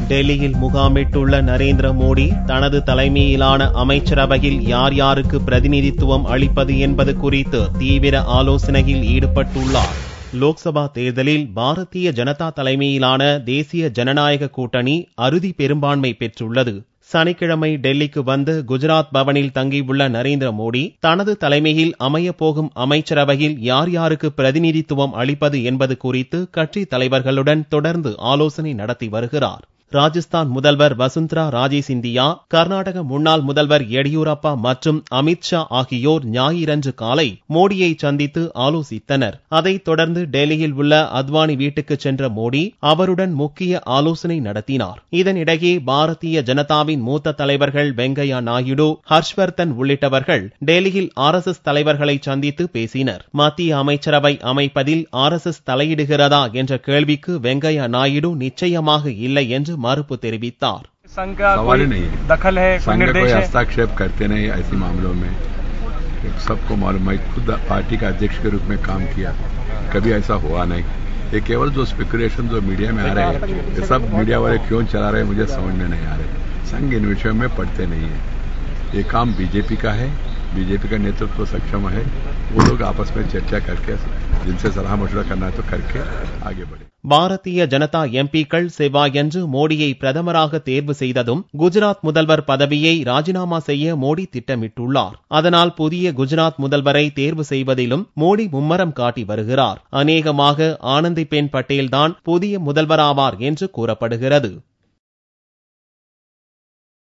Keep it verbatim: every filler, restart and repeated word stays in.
டெல்லியில் முகாமிட்டுள்ள நரேந்திர மோடி தனது தலைமையிலான அமைச்சரவையில் யார் யாருக்கு பிரதிநிதித்துவம் அளிப்பது என்பது குறித்து தீவிர ஆலோசனையில் ஈடுபட்டுள்ளார். லோக்சபா தேர்தலில் பாரதிய ஜனதா தலைமையிலான தேசிய ஜனநாயக கூட்டணி அறுதி பெரும்பான்மை பெற்றுள்ளது. சனிக்கிழமை டெல்லிக்கு வந்து குஜராத் பவனில் தங்கியுள்ள நரேந்திர மோடி தனது தலைமையில் அமையப்போகும் அமைச்சரவையில் யார் யாருக்கு பிரதிநிதித்துவம் அளிப்பது என்பது குறித்து கட்சி தலைவர்களுடன் தொடர்ந்து ஆலோசனை நடத்தி வருகிறார். ராஜஸ்தான் முதல்வர் வசுந்தரா ராஜே சிந்தியா, கர்நாடக முன்னாள் முதல்வர் எடியூரப்பா மற்றும் அமித்ஷா ஆகியோர் ஞாயிறன்று காலை மோடியை சந்தித்து ஆலோசித்தனர். அதைத் தொடர்ந்து டெல்லியில் உள்ள அத்வானி வீட்டுக்கு சென்ற மோடி அவருடன் முக்கிய ஆலோசனை நடத்தினார். இதனிடையே பாரதிய ஜனதாவின் மூத்த தலைவர்கள் வெங்கையா நாயுடு, ஹர்ஷ்வர்தன் உள்ளிட்டவர்கள் டெல்லியில் ஆர் எஸ் எஸ் தலைவர்களை சந்தித்து பேசினர். மத்திய அமைச்சரவை அமைப்பதில் ஆர் எஸ் எஸ் தலையிடுகிறதா என்ற கேள்விக்கு வெங்கையா நாயுடு நிச்சயமாக இல்லை என்று மறுப்பு தெரிவித்தார். सवाल ही नहीं है, दखल है, संघ कोई हस्तक्षेप करते नहीं ऐसे मामलों में. सबको मालूम है, खुद पार्टी का अध्यक्ष के रूप में काम किया, कभी ऐसा हुआ नहीं. ये केवल जो स्पेकुलेशन जो मीडिया में आ रहे हैं, ये सब मीडिया वाले क्यों चला रहे हैं मुझे समझ में नहीं आ रहे. संघ इन विषयों में पढ़ते नहीं है. ये काम बीजेपी का है, बीजेपी का नेतृत्व सक्षम है. वो लोग आपस में चर्चा करके जिनसे सलाह मशवरा करना है तो करके आगे बढ़े. பாரதிய ஜனதா எம்பிக்கள் செவ்வாயன்று மோடியை பிரதமராக தேர்வு செய்ததும் குஜராத் முதல்வர் பதவியை ராஜினாமா செய்ய மோடி திட்டமிட்டுள்ளார். அதனால் புதிய குஜராத் முதல்வரை தேர்வு செய்வதிலும் மோடி மும்மரம் காட்டி வருகிறார். அநேகமாக ஆனந்திபென் பட்டேல் தான் புதிய முதல்வராவார் என்று கூறப்படுகிறது.